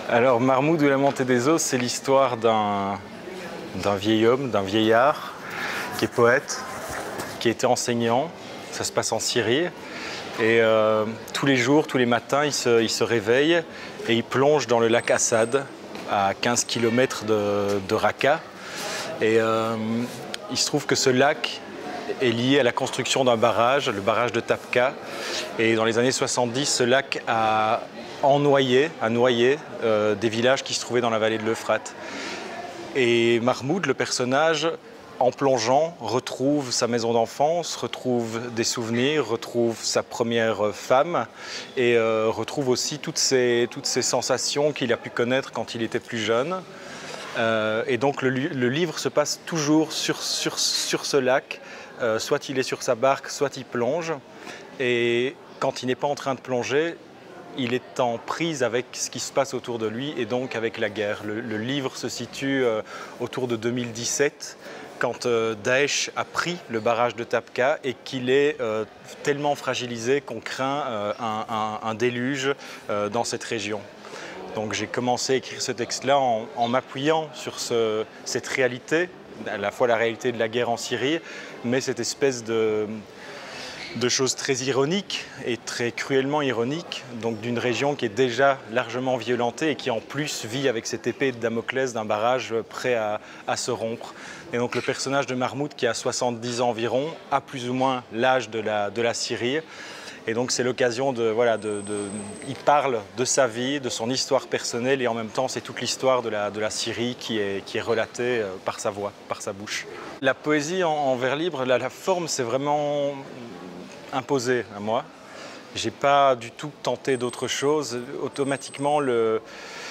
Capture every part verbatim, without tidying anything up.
Alors Marmoud ou la montée des eaux, c'est l'histoire d'un d'un vieil homme, d'un vieillard qui est poète, qui était enseignant. Ça se passe en Syrie. Et euh, tous les jours, tous les matins, il se, il se réveille et il plonge dans le lac Assad, à quinze kilomètres de, de Raqqa. Et euh, il se trouve que ce lac est lié à la construction d'un barrage, le barrage de Tabqa. Et dans les années soixante-dix, ce lac a ennoyé, a noyé euh, des villages qui se trouvaient dans la vallée de l'Euphrate. Et Marmoud, le personnage, en plongeant, retrouve sa maison d'enfance, retrouve des souvenirs, retrouve sa première femme et euh, retrouve aussi toutes ces, toutes ces sensations qu'il a pu connaître quand il était plus jeune. Euh, et donc le, le livre se passe toujours sur, sur, sur ce lac. Euh, soit il est sur sa barque, soit il plonge. Et quand il n'est pas en train de plonger, il est en prise avec ce qui se passe autour de lui et donc avec la guerre. Le, le livre se situe euh, autour de deux mille dix-sept, quand euh, Daesh a pris le barrage de Tabqa et qu'il est euh, tellement fragilisé qu'on craint euh, un, un, un déluge euh, dans cette région. Donc j'ai commencé à écrire ce texte-là en, en m'appuyant sur ce, cette réalité, à la fois la réalité de la guerre en Syrie, mais cette espèce de... de choses très ironiques et très cruellement ironiques, donc d'une région qui est déjà largement violentée et qui en plus vit avec cette épée de Damoclès d'un barrage prêt à, à se rompre. Et donc le personnage de Marmoud, qui a soixante-dix ans environ, a plus ou moins l'âge de la, de la Syrie. Et donc c'est l'occasion de, voilà, de, de... Il parle de sa vie, de son histoire personnelle et en même temps c'est toute l'histoire de la, de la Syrie qui est, qui est relatée par sa voix, par sa bouche. La poésie en, en vers libre, la, la forme c'est vraiment imposé à moi. J'ai pas du tout tenté d'autre chose. Automatiquement, le,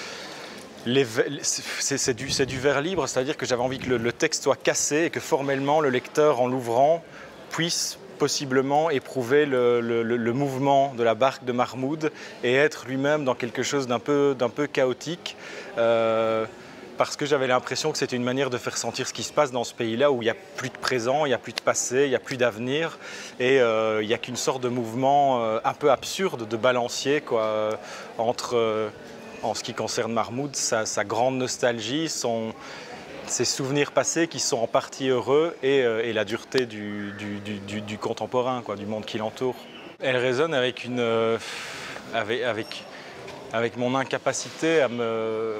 c'est du, du vers libre, c'est-à-dire que j'avais envie que le, le texte soit cassé et que formellement le lecteur, en l'ouvrant, puisse possiblement éprouver le, le, le mouvement de la barque de Marmoud et être lui-même dans quelque chose d'un peu, d'un peu chaotique. Euh, parce que j'avais l'impression que c'était une manière de faire sentir ce qui se passe dans ce pays-là où il n'y a plus de présent, il n'y a plus de passé, il n'y a plus d'avenir et euh, il n'y a qu'une sorte de mouvement euh, un peu absurde de balancier quoi, euh, entre, euh, en ce qui concerne Marmoud, sa, sa grande nostalgie, son, ses souvenirs passés qui sont en partie heureux et, euh, et la dureté du, du, du, du, du contemporain, quoi, du monde qui l'entoure. Elle résonne avec, une, euh, avec, avec, avec mon incapacité à me...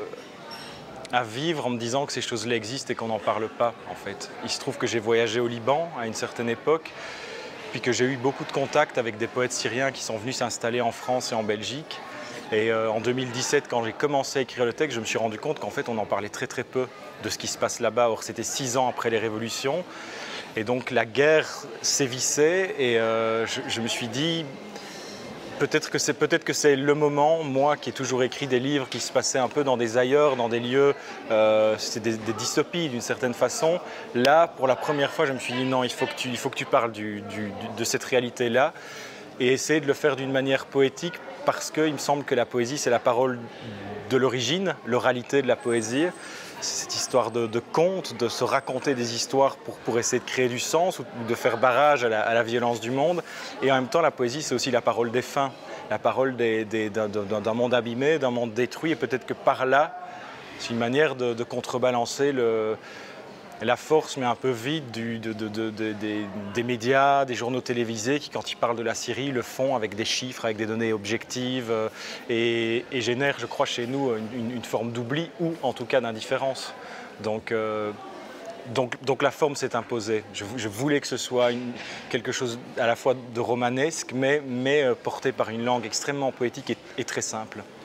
à vivre en me disant que ces choses-là existent et qu'on n'en parle pas, en fait. Il se trouve que j'ai voyagé au Liban à une certaine époque, puis que j'ai eu beaucoup de contacts avec des poètes syriens qui sont venus s'installer en France et en Belgique. Et euh, en deux mille dix-sept, quand j'ai commencé à écrire le texte, je me suis rendu compte qu'en fait, on en parlait très très peu de ce qui se passe là-bas. Or, c'était six ans après les révolutions. Et donc, la guerre sévissait et euh, je, je me suis dit... Peut-être que c'est peut-être que c'est le moment, moi qui ai toujours écrit des livres qui se passaient un peu dans des ailleurs, dans des lieux, euh, c'est des, des dystopies d'une certaine façon. Là, pour la première fois, je me suis dit non, il faut que tu, il faut que tu parles du, du, de cette réalité-là et essayer de le faire d'une manière poétique parce qu'il me semble que la poésie, c'est la parole de l'origine, l'oralité de la poésie. C'est cette histoire de, de conte, de se raconter des histoires pour, pour essayer de créer du sens ou de faire barrage à la, à la violence du monde. Et en même temps, la poésie, c'est aussi la parole des fins, la parole d'un monde abîmé, d'un monde détruit. Et peut-être que par là, c'est une manière de, de contrebalancer le, la force, mais un peu vide, du, de, de, de, de, des, des médias, des journaux télévisés qui, quand ils parlent de la Syrie, le font avec des chiffres, avec des données objectives et, et génèrent, je crois, chez nous une, une forme d'oubli ou en tout cas d'indifférence. Donc, euh, donc, donc la forme s'est imposée. Je, je voulais que ce soit une, quelque chose à la fois de romanesque, mais, mais porté par une langue extrêmement poétique et, et très simple.